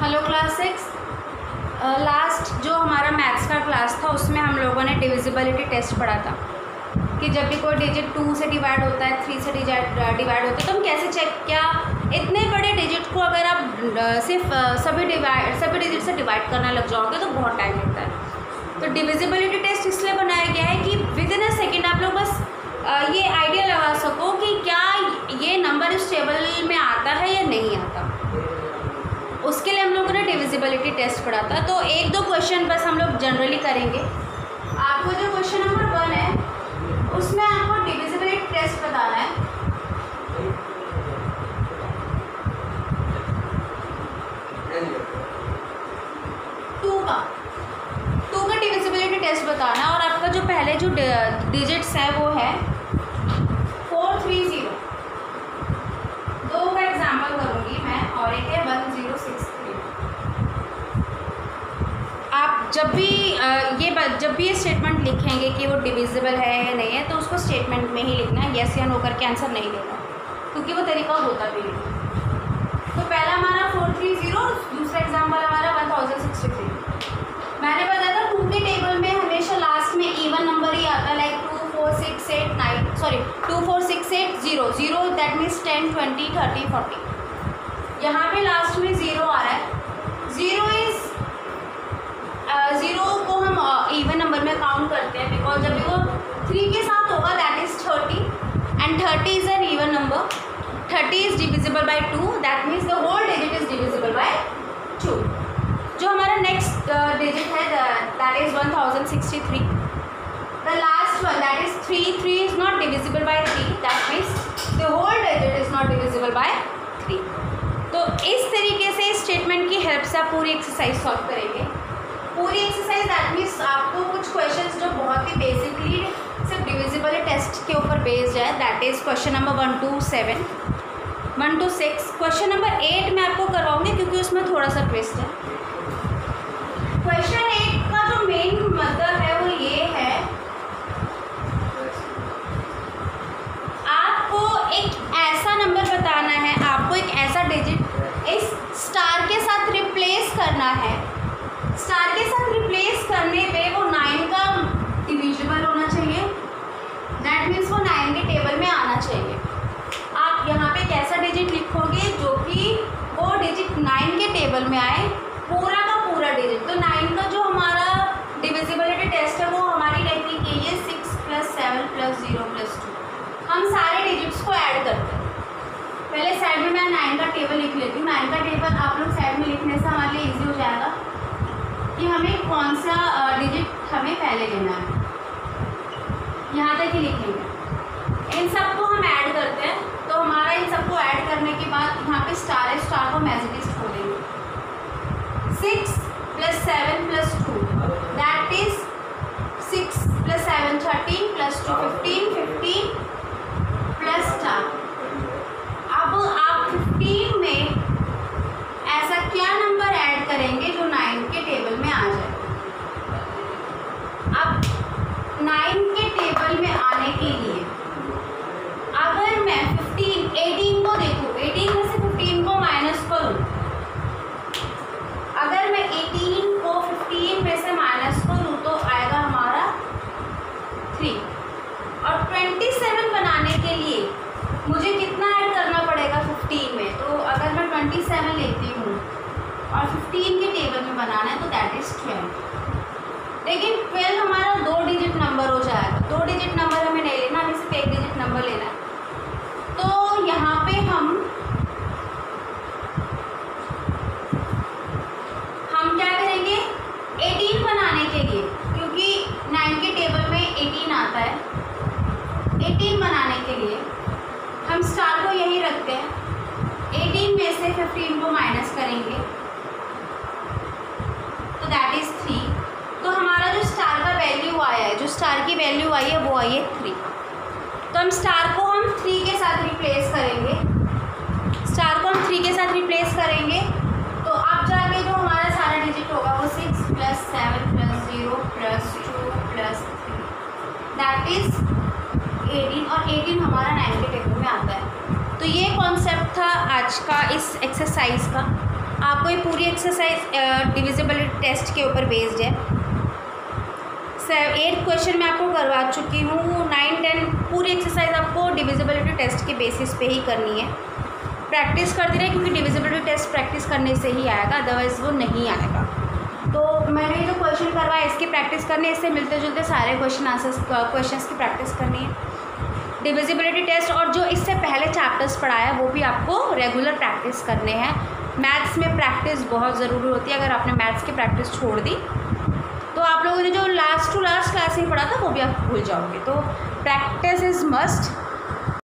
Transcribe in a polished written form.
Hello class 6। Last जो हमारा maths का क्लास था उसमें हम लोगों ने डिविजिबिलिटी टेस्ट पढ़ा था कि जब भी कोई डिजिट 2 से डिवाइड होता है, 3 से डिवाइड होता है तो हम कैसे चेक, क्या इतने बड़े डिजिट को अगर आप सिर्फ सभी डिजिट से डिवाइड करने लग जाओगे तो बहुत टाइम लगता है। तो डिविजिबिलिटी टेस्ट इसलिए बनाया गया है कि विद इन अ सेकेंड आप लोग बस ये आइडिया लगा सको कि क्या ये नंबर इस टेबल में आता है या नहीं आता। उसके लिए हम लोगों ने डिविजिबिलिटी टेस्ट पढ़ा था। तो एक दो क्वेश्चन बस हम लोग जनरली करेंगे। आपको जो क्वेश्चन नंबर 1 है उसमें आपको डिविजिबिलिटी टेस्ट बताना है। टू का डिविजिबिलिटी टेस्ट बताना है और आपका जो पहले जो डिजिट्स है वो है 430। दो का एग्जाम्पल करूँगी मैं और एक है 1063। आप जब भी ये स्टेटमेंट लिखेंगे कि वो डिविजिबल है या नहीं है तो उसको स्टेटमेंट में ही लिखना है, यस या नो करके आंसर नहीं देना, क्योंकि वो तरीका होता भी नहीं। तो पहला हमारा 430, दूसरा एग्जाम्पल हमारा 1063। मैंने बताया था 2 के टेबल में हमेशा लास्ट में इवन नंबर ही आता है, लाइक 2 4 6 8 9 सॉरी 2 4 6 8 0 0, दैट मीन्स 10 20 30 40। यहाँ पे लास्ट में 0 आ रहा है। 0 को हम इवन नंबर में काउंट करते हैं बिकॉज जब वो 3 के साथ होगा that is 30 and 30 is an even number. 30 is divisible by 2, that means the whole digit is divisible by 2। जो हमारा नेक्स्ट डिजिट है that is 1063। The last one that is 3 is not divisible by 3, that means the whole digit is not divisible by 3। तो इस तरीके से इस statement की help से आप पूरी एक्सरसाइज सॉल्व करेंगे। पूरी एक्सरसाइज दैट मीन्स आपको कुछ क्वेश्चंस जो बहुत ही बेसिकली सिर्फ डिविजिबल टेस्ट के ऊपर बेस्ड है, that is question number 1 to 7, 1 to 6। Question number 8 मैं आपको करवाऊंगी क्योंकि उसमें थोड़ा सा ट्विस्ट है। क्वेश्चन 8 का जो मेन मतलब है वो ये है, आपको एक ऐसा नंबर बताना है, आपको एक ऐसा डिजिट इस स्टार के साथ रिप्लेस करना है। स्टार के साथ रिप्लेस करने पे वो 9 का डिविजिबल होना चाहिए, दैट मीन्स वो 9 के टेबल में आना चाहिए। आप यहाँ पे कैसा डिजिट लिखोगे जो कि वो डिजिट 9 के टेबल में आए, पूरा का पूरा डिजिट। तो 9 का जो हमारा डिविजिबिलिटी टेस्ट है वो हमारी टेक्निक यही है 6 + 7 + 0 + 2। हम सारे डिजिट्स को ऐड करते हैं। पहले साइड में मैं 9 का टेबल लिख लेती हूँ। 9 का टेबल आप लोग साइड में लिखने से हमारे लिए ईजी हो जाएगा कि हमें कौन सा डिजिट हमें पहले लेना है। यहाँ तक ही लिखेंगे। इन सबको हम ऐड करते हैं तो हमारा इन सबको ऐड करने के बाद यहाँ पे स्टार है, स्टार को मैजिक छोड़ देंगे। 6 + 7 + 2 दैट इज 6 + 7 13 + 2 15 15 प्लस स्टार। अब आप 15 में ऐसा क्या नंबर ऐड करेंगे जो 9 के टेबल में आ जाए। अब 9 के टेबल में आने के लिए अगर मैं 18 को देखूँ, 18 में से 15 को माइनस करूँ, अगर मैं 18 को 15 में से माइनस करूँ तो आएगा हमारा 3। और 27 बनाने के लिए मुझे कितना ऐड करना पड़ेगा 15 में। तो अगर मैं 27 लेती हूँ और 15 के टेबल में बनाना है तो दैट इज़ 12। लेकिन 12 हमारा 2 डिजिट नंबर हो जाएगा। 2 डिजिट नंबर हमें नहीं लेना, हमें सिर्फ 1 डिजिट नंबर लेना है। तो यहाँ पे हम क्या करेंगे 18 बनाने के लिए, क्योंकि 9 के टेबल में 18 आता है। 18 बनाने के लिए हम स्टार को यही रखते हैं। 18 में से 15 को माइनस करेंगे तो दैट इज़ 3। तो हमारा जो स्टार का वैल्यू आया है, जो स्टार की वैल्यू आई है वो आई है 3। तो हम स्टार को हम 3 के साथ रिप्लेस करेंगे। स्टार को हम 3 के साथ रिप्लेस करेंगे तो अब जाके जो हमारा सारा डिजिट होगा वो 6 + 7 + 0 + 2 + 3 दैट इज़ 18। और 18 हमारा 9 के टेबल में आता है। तो ये कॉन्सेप्ट था आज का इस एक्सरसाइज का। आपको ये पूरी एक्सरसाइज डिविजिबिलिटी टेस्ट के ऊपर बेस्ड है। 8 क्वेश्चन मैं आपको करवा चुकी हूँ। 9, 10 पूरी एक्सरसाइज आपको डिविजिबिलिटी टेस्ट के बेसिस पे ही करनी है। प्रैक्टिस करते रहे, क्योंकि डिविजिबिलिटी टेस्ट प्रैक्टिस करने से ही आएगा, अदरवाइज़ वो नहीं आएगा। तो मैंने जो क्वेश्चन करवाया इसकी प्रैक्टिस करनी है, इससे मिलते जुलते सारे क्वेश्चंस की प्रैक्टिस करनी है। डिविजिबिलिटी टेस्ट और जो इससे पहले चैप्टर्स पढ़ाया वो भी आपको रेगुलर प्रैक्टिस करने हैं। मैथ्स में प्रैक्टिस बहुत ज़रूरी होती है। अगर आपने मैथ्स की प्रैक्टिस छोड़ दी तो आप लोगों ने जो लास्ट टू लास्ट क्लास में पढ़ा था वो भी आप भूल जाओगे। तो प्रैक्टिस इज़ मस्ट।